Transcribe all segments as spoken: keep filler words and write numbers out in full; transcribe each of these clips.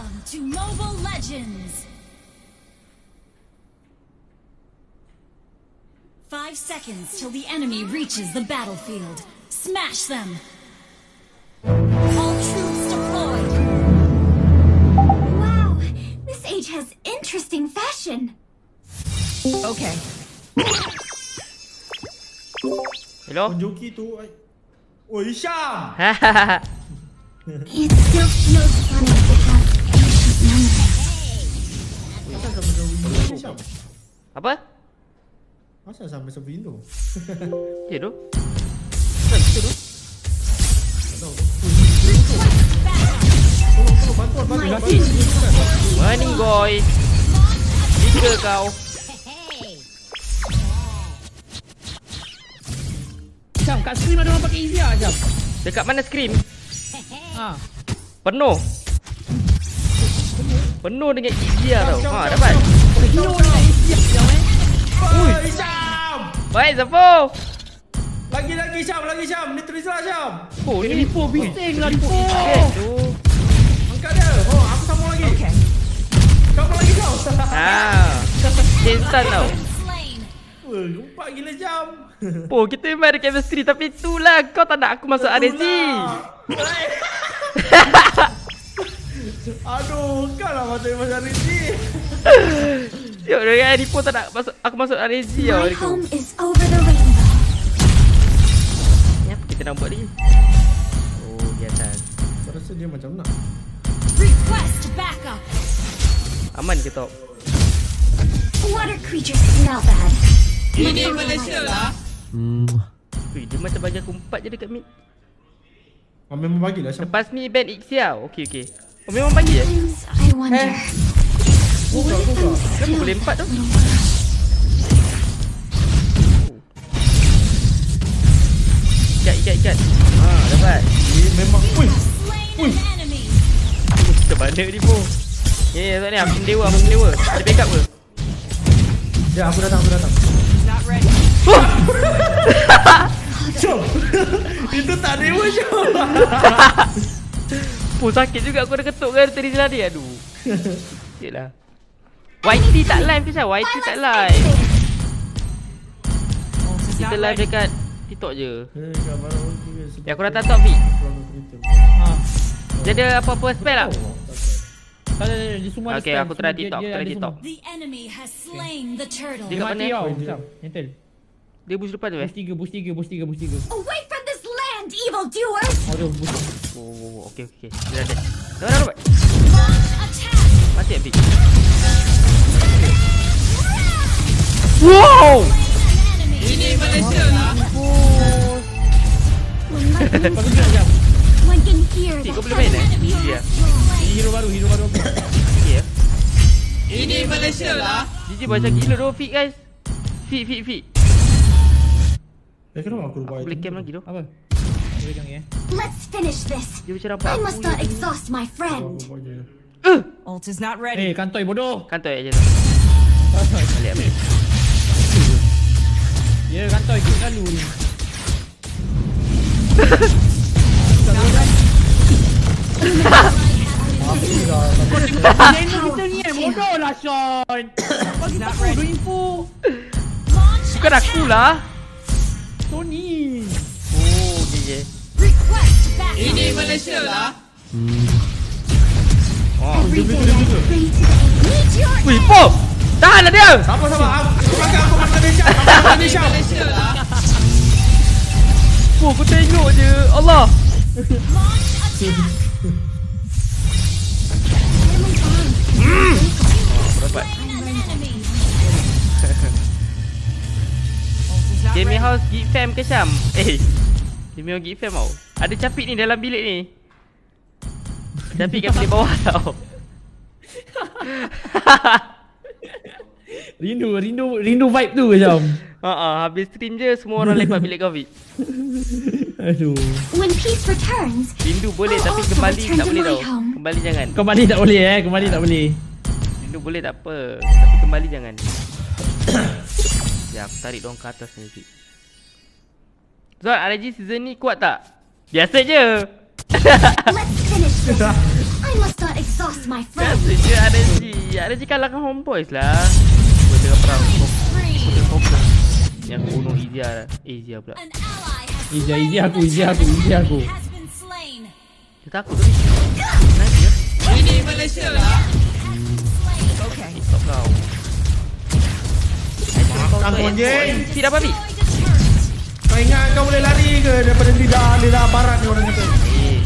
Welcome to Mobile Legends. Five seconds till the enemy reaches the battlefield. Smash them. All troops deployed. Wow, this age has interesting fashion. Okay. Hello? Joki tu. Oi, Syam. It still feels funny to have ancient memories. Syam. Apa? Masa sama macam Vino? Ya tu. Kan betul tu. Tolong, bantuan, bantuan, bantuan. Morning boy. Jika kau. Jam, kat screen ada orang pakai Izia jam. Dekat mana screen? Ha. Penuh. Penuh dengan Izia tau. Ha, dapat. Hero dengan Izia jam eh. Oi, Syam. Baik, Zapo. Lagi lagi Syam, lagi Syam. Ni Trizla Syam. Oh, Ni ni Lipo bising lah Lipo. tu. Angkat dia. Oh, aku sambung lagi. Okay. Sambung lagi kau. Ah. Instant tau. Slain. Wah, gempak gila Syam. Oh, kita memang ada chemistry tapi itulah kau tak nak aku masuk R S G. Aduh, kau lah masuk masuk R S G. Siap dengan Lipo tak nak masuk aku masuk R S G tau. My home is over the rainbow. Ni apa kita nak buat lagi? Oh, di atas. Aku rasa dia macam nak. Request backup. Aman ke top? Water creatures smell bad. Ini Malaysia lah. Hmm. Weh, dia macam bagi aku empat je dekat mid. Ah, memang bagilah Syam. Lepas ni ban Ixia. Okey okey. Oh memang bagi je? Sometimes I wonder. Buka, buka. Kenapa boleh empat tu? Ikat ikat ikat. Ha, dapat. Dia memang. Ui. Slain an enemy. Ke mana ni po? Eh, tak ni aku mendewa, aku mendewa. Ada backup ke? Ya, aku datang, aku datang. Not ready. Syam. Itu tak dewa Syam. Oh, sakit juga aku ada ketuk kan tadi tadi. Aduh. Sikitlah. Y T tak live ke Syah? Y T tak live. Kita live dekat TikTok je. Eh, gambar orang tu. Ya, aku datang top V. Ha. Dia ada apa-apa spell tak? Tak ada dia semua ada Okay, spam. aku try Semua dia- TikTok, dia try ada TikTok. semua. The enemy has slain the turtle. Dia Dia kat mati mana? tau. Dia- Syam, Intel. Dia boost depan tu eh? Boost tiga, boost tiga, boost tiga, boost tiga. Away from this land, evil doers! Aduh, boost. Oh, oh, oh, okey okey. Dia ada. Dah dah dapat. Launch attack. Mati Epic. Wow! Enemy. Ini Malaysia lah. When my Kau voice, tunjuk jam. one can hear Cik, the kau boleh main eh? heavenly Easy lah. Ini hero baru, hero baru. Okey ya. Ini Malaysia lah. Gigi macam gila tu fit guys. Fit fit fit. Eh, kenapa aku lupa Aku boleh itu? cam lagi tu. Apa? Dia pegang ni eh. Let's finish this. Dia macam nampak I aku. must not exhaust my Aku friend. lupa je. Ult is not ready. Eh, kantoi bodoh. Kantoi aja tu. Balik ambil. Ya, kantoi ikut selalu ni. Neno kita ni eh, bodoh lah Sean. Bagi tak bodoh info. Launch Bukan aku lah. Tony. Oh, okey okey. request backup. Ini Malaysia lah. Oh. Every day I pray to the meteor. Wih, pop. Tahanlah dia. Sabar, sabar. Aku aku makan, aku makan dia Syam. Aku makan dia Syam. Malaysia lah. Oh, aku tengok je. Allah. Launch attack. Dapat. An enemy. Ult is not Gaming ready. house Geek Fam ke Syam? Eh. Gaming house Geek Fam tau. Ada capik ni dalam bilik ni. Capik kat bilik bawah tau. Rindu, rindu, rindu vibe tu ke Syam? Ha ah, habis stream je semua orang lepak bilik COVID. Aduh. When peace returns, Rindu boleh I'll tapi also kembali return tak to boleh my tau. home. Kembali jangan. Kembali tak boleh eh, kembali tak boleh. Rindu boleh tak apa, tapi kembali jangan. Ya, aku tarik dorang ke atas ni sikit. Zul, R G season ni kuat tak? Biasa je. let's finish this. I must not exhaust my friends. Biasa je R N G. R N G kalahkan Homeboys lah. Gue tengah perang. Gue fokus. Yang bunuh Izia lah. Eh, Izia pula. An ally has Izia, slain Izia aku, the Izia aku, turtle. Izia aku. Has been slain. Dia takut tu ni. Nice ya. Ini Malaysia lah. Okay. Stop kau. Makan kau anjing. Tidak babi. Destroyed a turret. Kau ingat kau boleh lari ke daripada lidah lidah barat ni orang kata? Eh.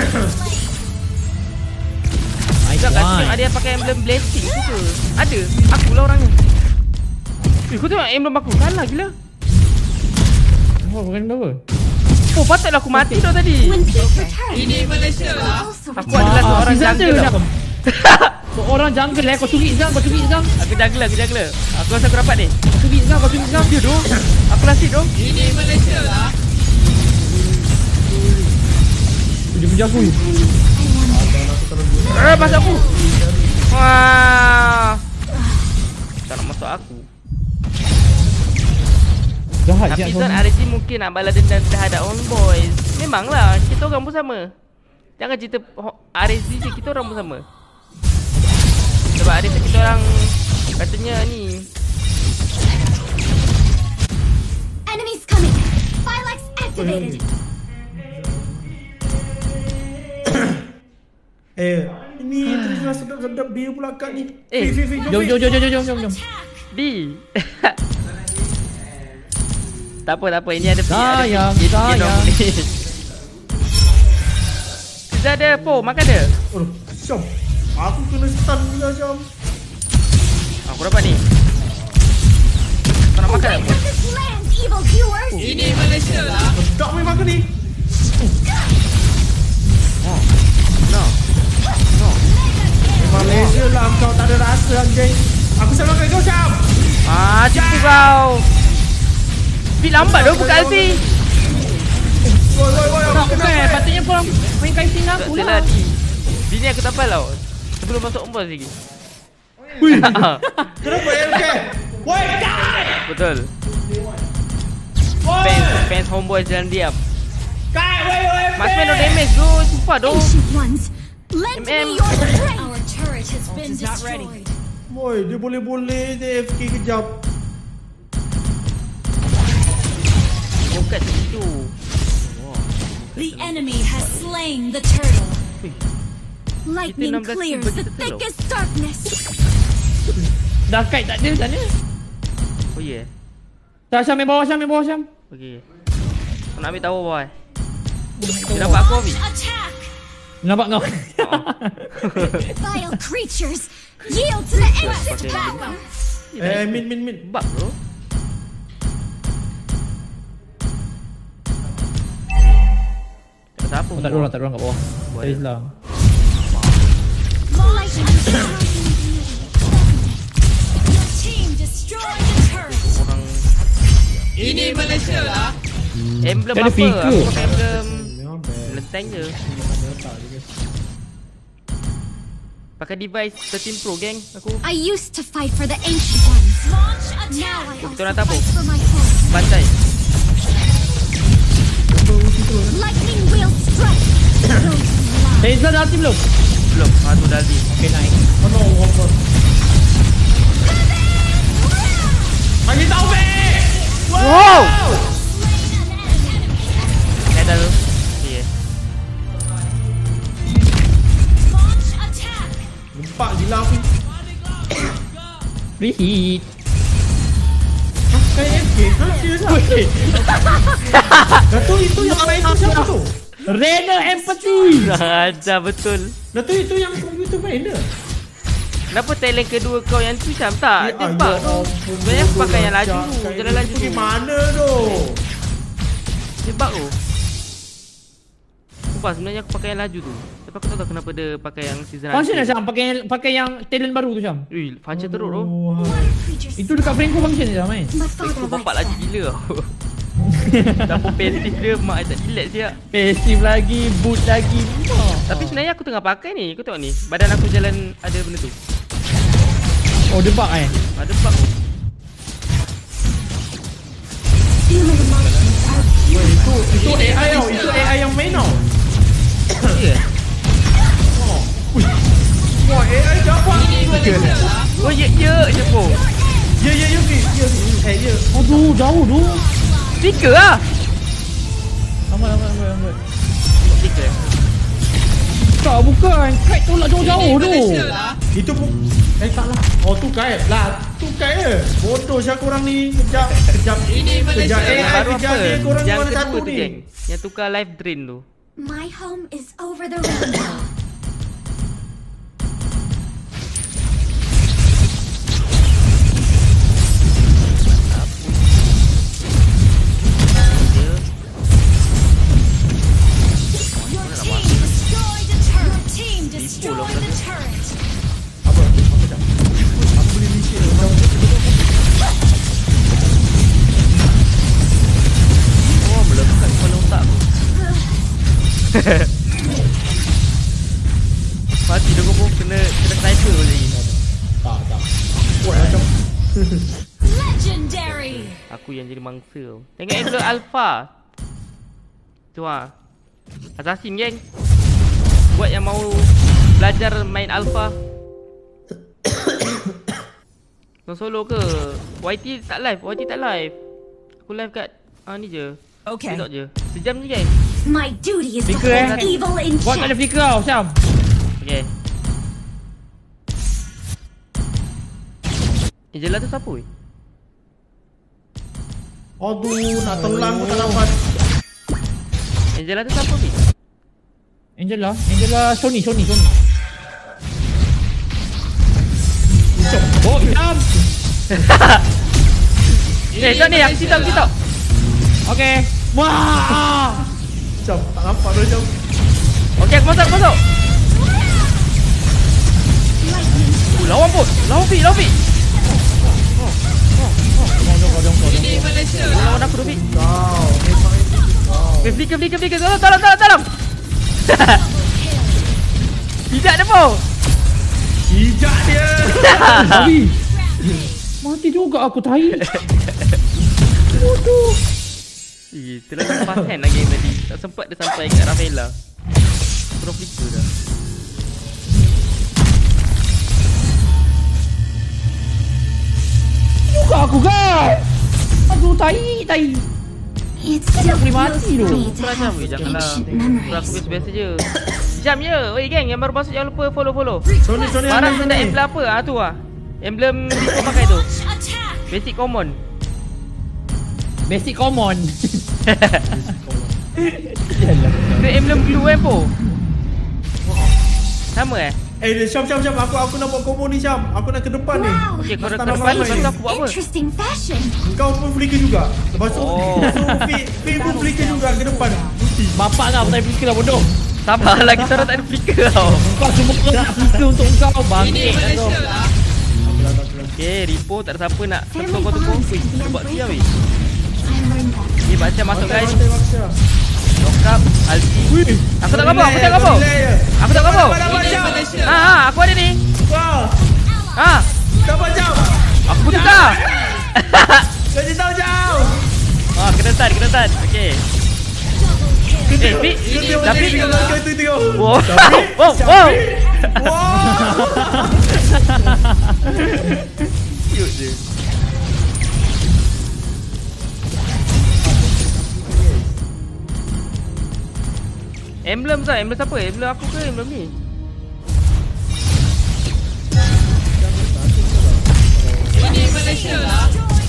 Nice Tak kat sini one. ada yang pakai emblem blessing tu ke? Ada. Akulah orangnya. Eh, kau tengok emblem aku. Salah gila. Oh, bukan apa? Oh, patutlah aku mati dah tadi. When peace returns, Ini Malaysia we lah. also Aku return. adalah Ah, seorang season jungle tu tau. dah. Kau orang jungle eh, kau curi Zam, kau curi Zam. Aku jungle, aku jungle. Aku rasa aku dapat ni. Kau curi Zam, kau curi Zam. Dia tu. Aku lasik tu. Ini Malaysia lah. Dia menjaga aku. Eh, masuk aku. Wah. Tak nak masuk aku. Jahat je Tapi kau. Zon R G mungkin nak balas dendam terhadap Homeboys. Memanglah, kita orang pun sama. Jangan cerita ho- R S G je, kita orang pun sama. Sebab ada kita orang katanya ni. Enemies coming. Phylax activated. Eh, ini Trisla sedap-sedap dia pula kat ni. Eh, Fi, fi, fi, Jom, jom, jom, jom, jom, jom, jom. Di. Tak apa, tak apa. Ini ada Sayang, ada- dia- dia sayang. normal. Kita ada po, makan dia. Aduh, Syam. Aku kena stun pula Syam. Aku dapat ni. Kau nak makan Away tak? from this land, evil viewers. Ini Malaysia lah. Sedap memang ke ni. No. No. Malaysia lah kau tak ada rasa anjing. Aku selamatkan kau Syam. Ah, tipu kau. Speed lambat dah buka ulti. Woi, woi, woi. Tak, Aku kena bukan. apa? Patutnya korang main kaiting Tak aku salah lah. di. Bini aku tapal tau. Sebelum masuk Homeboys lagi. Kenapa A F K? Woi, Kai! Betul. Woi! Fans, fans Homeboys jangan diam. Kai, woi, woi. Mas Man no damage tu. Sumpah doh. Ancient ones, lend M M. me your strength. Our turret has been is not ready. destroyed. Woi, dia boleh-boleh dia A F K kejap. Bukan situ. The enemy has slain the turtle. Lightning enam belas clears bagi the kita thickest darkness. Dah kite tak ada sana. Oh yeah. Tak, Syam, main bawah Syam, main bawah Syam. Okay. Kau nak ambil tahu boy. Dia dapat aku ambil. Attack! Nampak kau? Vile creatures, yield to the ancient pakai power. Eh, min, min, min. Bug bro. Kata apa? Oh, tak ada orang, tak ada orang kat bawah. Boleh. Tadi Islam. Light and shine. Your team destroyed the turret. Orang Ini Malaysia lah. emblem Kan ada apa? figure. Aku pakai emblem lenteng je. Pakai device thirteen Pro geng aku. I used to fight for the ancient ones. Launch Now I attack! also Kita nak tabung. fight for my home. Bantai. Lightning will strike. Those who lie. Eh, Islam dah ulti belum? Belum. Ah tu dah di. Okay, nice. Oh no, oh no. Bagi tahu be. Wow. Dah dah tu. Yeah. Launch attack! Gempak gila aku. Free hit. Hah, kayak A F K? Hah, serius lah? Dato' itu yang main tu siapa tu? Rena empathy. Ajar betul. Dato' itu yang komputer main ke? Kenapa talent kedua kau yang tu Syam? Tak, dia bug tu. Sebenarnya aku pakai yang laju tu. Jalan laju tu. Gimana tu? Dia bug tu. Sumpah sebenarnya aku pakai yang laju tu. Tapi aku tak tahu kenapa dia pakai yang season Function lah akhir. Syam, pakai pakai yang talent baru tu Syam. Ui, function teruk tu. Water creatures. Itu dekat Franco function je Syam main. My Itu father bapak likes laju them. gila tau. Dapur pasif dia mak I tak relax siap. Passive lagi, boot lagi. Oh. Tapi sebenarnya aku tengah pakai ni. Kau tengok ni. Badan aku jalan ada benda tu. Oh, dia bug eh. Ada bug tu. Human emotions are Weh, itu itu A I tau, itu A I yang main tau. Ya. Ui, A I jawab. Oh ya ya je po. Ya ya ya Fi. Ya eh ya. Aduh, jauh tu. Tiga lah. Aman, aman, aman, aman. Tiga. Tak, bukan. Kite tolak jauh-jauh tu. Malaysia lah. Itu pun eh tak lah. Oh tu kait lah. Tu kait je. Bodoh saya korang ni. Kejap kejap. Ini Malaysia Kejap A I Baru kejap apa? dia korang Yang mana kedua satu tu ni. geng. Yang tukar live drain tu. My home is over the rainbow. Your team destroyed a turret. Your team destroyed the turret. Apa? Apa dah? Aku boleh licin. Oh melekat kepala otak aku. Mati dah kau pun kena kena sniper je lagi. Tak tak. Kuat macam. Legendary. Aku yang jadi mangsa. Tengok angle alpha. Tu ah. Assassin geng. Buat yang mau belajar main alpha. Kau solo ke? Y T tak live, Y T tak live. Aku live kat ah ni je. Okay. Tengok je. Sejam je geng. My duty is to Flicker, eh? hold evil in Buat tak ada check. flicker tau, Syam. Okay. Angela tu siapa weh? Aduh, nak telang pun tak dapat. Angela tu siapa weh? Angela, Angela Sony, Sony, Sony. Oh, Syam. Eh, tak ni aku cerita, aku cerita. Okay. Wah. Macam tak nampak dah macam. Okay, aku masuk, aku masuk. Oh, lawan pun. Lawan Fi, lawan Fi. Ini Malaysia lah. Lawan aku Fi. Kau memang itu kau. Eh, flicker, flicker, flicker. Tolong, tolong, tolong, tolong. Tidak ada pun. Hijak dia. Tapi mati juga aku tai. Bodoh. Eh, terlalu fast hand lagi tadi. Tak sempat dia sampai kat Rafaela. Pro flicker dah. Juga aku guys. Aduh tai, tai. It's still boleh feels mati tu. funny to Kurang have weh, janganlah. ancient Kurang memories. aku biasa je. Jam je. Oi geng, yang baru masuk jangan lupa follow-follow. Sony Sony Marah ambil ada Sony. emblem apa? Ah tu ah. Emblem Rico pakai tu. Launch attack. Basic common. Basic common. Dia emblem blue kan po. Sama eh? Eh, dia Syam Syam Syam aku aku nak buat combo ni Syam. Aku nak ke depan ni. Wow. Okey, kau Mas dah tanam depan ramai. lepas tu aku buat apa? Interesting fashion. Kau pun flicker juga. Lepas tu Oh. so Fi Fi pun flicker juga ke depan. Mesti. Bapak kau tak flicker lah bodoh. Sabarlah kita orang tak ada flicker tau. Kau semua orang nak flicker untuk kau Ini bangkit lah kau. Malaysia lah. Okey, Ripo tak ada siapa nak sentuh kau tu pun. Wih, kita buat siap weh. I learned that. Ni baca masuk guys. Mantap, mantap. Lock up, ulti. Wih. Aku tak apa, aku tak apa. Aku tak apa. Ini Malaysia Ha lah. ha, aku ada ni. Wah, Ha, dapat jam. aku pun tukar. Kasi tahu jam. Ha, kena tan, kena tan. Okey. Eh, Fi, tapi Kau tu tengok. wow. Wow, wow. Wow. Cute je. Emblem tu, emblem siapa? Emblem aku ke emblem ni? Ini Malaysia lah.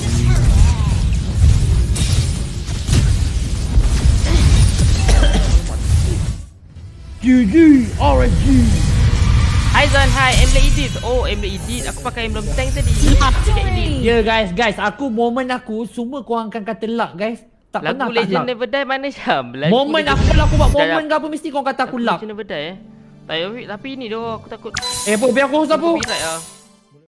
G G R S G. Hi Zan, hi. Emblem edit. Oh, emblem edit. Aku pakai emblem tank tadi. Dekat edit. Ya guys, guys, aku momen aku semua korang akan kata luck guys. Tak pernah Lagu tak Legend luck. Never Die mana Syam? Lagu Momen Legend- aku kalau aku buat Sekejap, momen sekejap. ke apa mesti korang kata aku Lagu luck. Legend Never Die eh. Tak payah, tapi ni doh aku takut. Eh, apa biar aku host apa? Copyright ah.